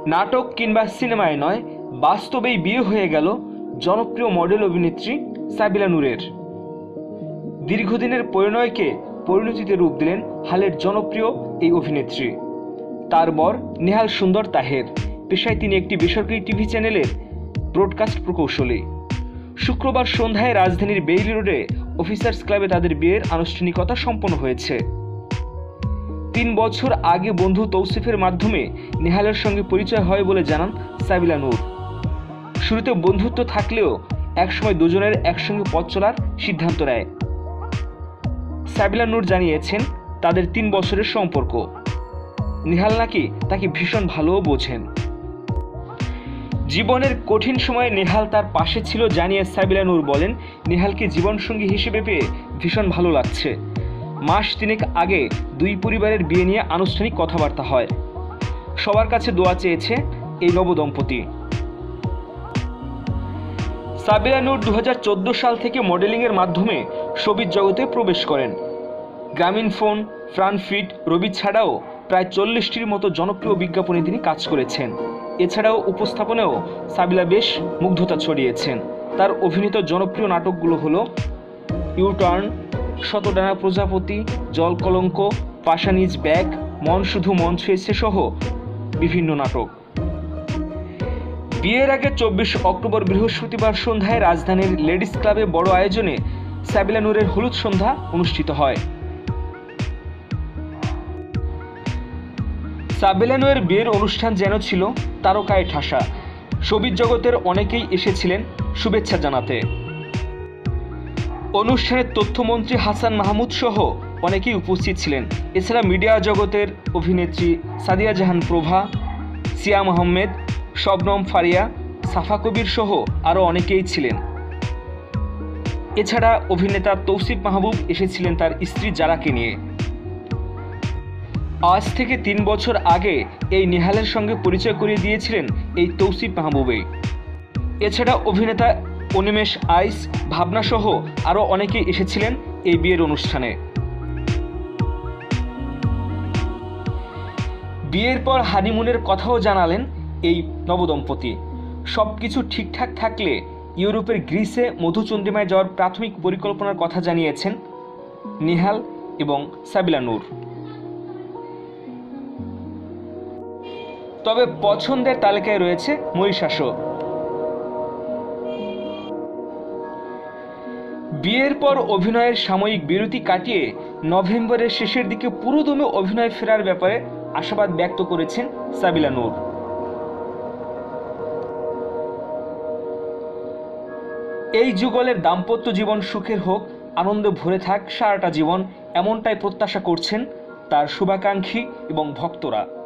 নাটক কিংবা সিনেমায় নয়, বাস্তবেই বিয়ে হয়ে গেল জনপ্রিয় মডেল অভিনেত্রী সাবিলা নূরের। দীর্ঘদিনের পরিণয়কে পরিণতিতে রূপ দিলেন হালের জনপ্রিয় এই অভিনেত্রী। তার বর নেহাল সুন্দর তাহের, পেশায় তিনি একটি বেসরকারি টিভি চ্যানেলের ব্রডকাস্ট প্রকৌশলী। শুক্রবার সন্ধ্যায় রাজধানীর বেইলি রোডে অফিসার্স ক্লাবে তাদের বিয়ের আনুষ্ঠানিকতা সম্পন্ন হয়েছে। 3 বছর আগে বন্ধু তৌসিফের মাধ্যমে নেহালের সঙ্গে পরিচয় হয় বলে জানান সাবিলা নূর। শুরুতে বন্ধুত্ব থাকলেও একসময় দুজনের একসঙ্গে পথ চলার সিদ্ধান্ত নেয়। সাবিলা নূর জানিয়েছেন, তাদের 3 বছরের সম্পর্ক। নেহাল নাকি তাকে ভীষণ ভালোও বোঝেন। জীবনের কঠিন সময়ে নেহাল তার পাশে ছিল জানিয়ে সাবিলা নূর বলেন, নেহালকে জীবনসঙ্গী হিসেবে পেয়ে ভীষণ ভালো লাগছে। মাস 3 আগে দুই পরিবারের বিয়ে নিয়ে আনুষ্ঠানিক কথাবার্তা হয়। সবার কাছে দোয়া চেয়েছে এই নবদম্পতি। সাবিলা নূর 2014 সাল থেকে মডেলিংয়ের মাধ্যমে শোবিজ জগতে প্রবেশ করেন। গ্রামীণফোন, ফ্রানফিট, রবি ছাড়াও প্রায় 40টির মতো জনপ্রিয় বিজ্ঞাপনে তিনি কাজ করেছেন। এছাড়াও উপস্থাপনেও সাবিলা বেশ মুগ্ধতা ছড়িয়েছেন। তার অভিনীত জনপ্রিয় নাটকগুলো হলো ইউটার্ন, শতডানা প্রজাপতি, জল কলঙ্ক, পাশানিজ ব্যাগ, মন শুধু মন ছুঁয়েছে সহ বিভিন্ন নাটক। বিয়ের আগে 24 অক্টোবর বৃহস্পতিবার সন্ধ্যায় রাজধানীর লেডিস ক্লাবে বড় আয়োজনে সাবিলা নূরের হলুদ সন্ধ্যা অনুষ্ঠিত হয়। সাবিলা নূরের বিয়ের অনুষ্ঠান যেন ছিল তারকায় ঠাসা। শোবিজ জগতের অনেকেই এসেছিলেন শুভেচ্ছা জানাতে। অনুষ্ঠানে তথ্যমন্ত্রী হাসান মাহমুদ সহ অনেকেই উপস্থিত ছিলেন। এছাড়া মিডিয়া জগতের অভিনেত্রী সাদিয়া জাহান প্রভা, সিয়াম আহমেদ, শবনম ফারিয়া, সাফা কবির সহ আরও অনেকেই ছিলেন। এছাড়া অভিনেতা তৌসিফ মাহবুব এসেছিলেন তার স্ত্রী জারাকে নিয়ে। আজ থেকে 3 বছর আগে এই নেহালের সঙ্গে পরিচয় করিয়ে দিয়েছিলেন এই তৌসিফ মাহবুবেই। এছাড়া অভিনেতা অনিমেষ আইস, ভাবনা সহ আরও অনেকেই এসেছিলেন এই বিয়ের অনুষ্ঠানে। বিয়ের পর হানিমুনের কথাও জানালেন এই নবদম্পতি। সব কিছু ঠিকঠাক থাকলে ইউরোপের গ্রিসে মধুচন্দ্রিমায় যাওয়ার প্রাথমিক পরিকল্পনার কথা জানিয়েছেন নেহাল এবং সাবিলা নূর। তবে পছন্দের তালিকায় রয়েছে মরিশাসও। বিয়ের পর অভিনয়ের সাময়িক বিরতি কাটিয়ে নভেম্বরের শেষের দিকে পুরোদমে অভিনয় ফেরার ব্যাপারে আশাবাদ ব্যক্ত করেছেন সাবিলা নূর। এই যুগলের দাম্পত্য জীবন সুখের হোক, আনন্দে ভরে থাক সারাটা জীবন, এমনটাই প্রত্যাশা করছেন তার শুভাকাঙ্ক্ষী এবং ভক্তরা।